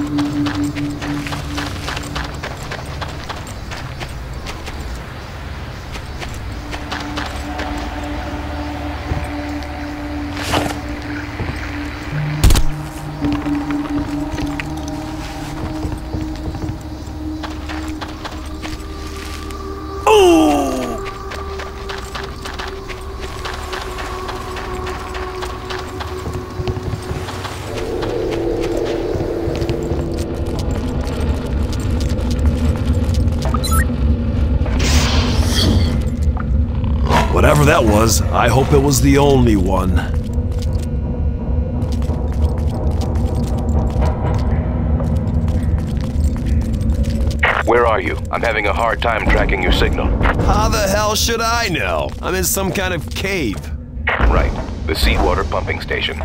Whatever that was, I hope it was the only one. Where are you? I'm having a hard time tracking your signal. How the hell should I know? I'm in some kind of cave. Right. The seawater pumping station.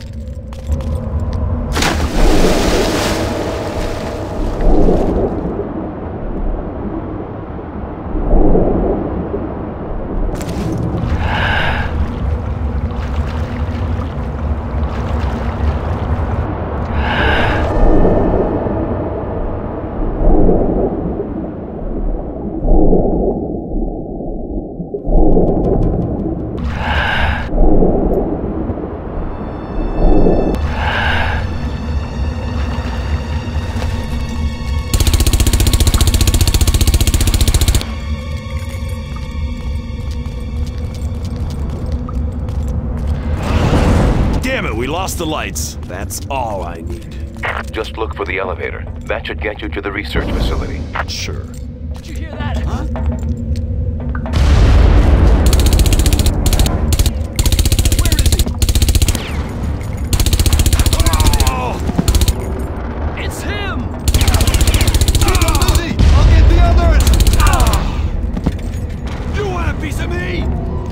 Damn it, we lost the lights. That's all I need. Just look for the elevator. That should get you to the research facility. Sure. Did you hear that? Huh? Where is he? Oh! It's him! Keep him busy! I'll get the others! Ah! You want a piece of me?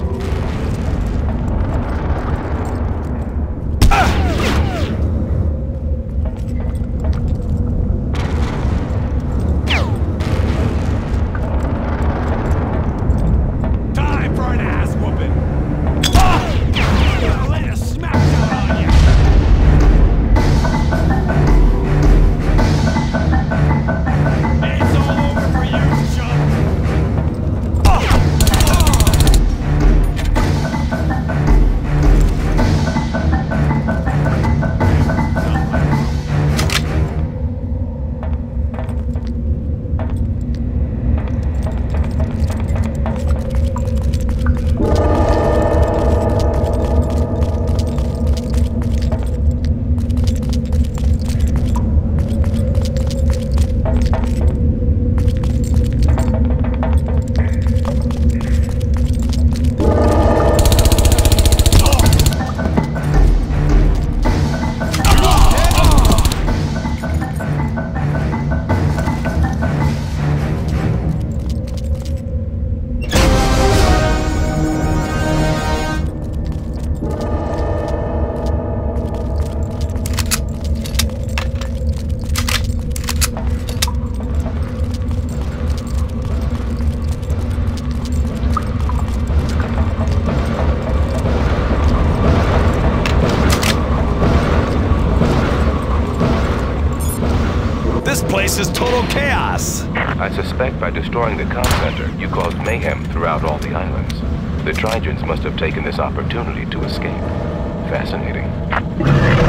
This place is total chaos! I suspect by destroying the comm center, you caused mayhem throughout all the islands. The Trigens must have taken this opportunity to escape. Fascinating.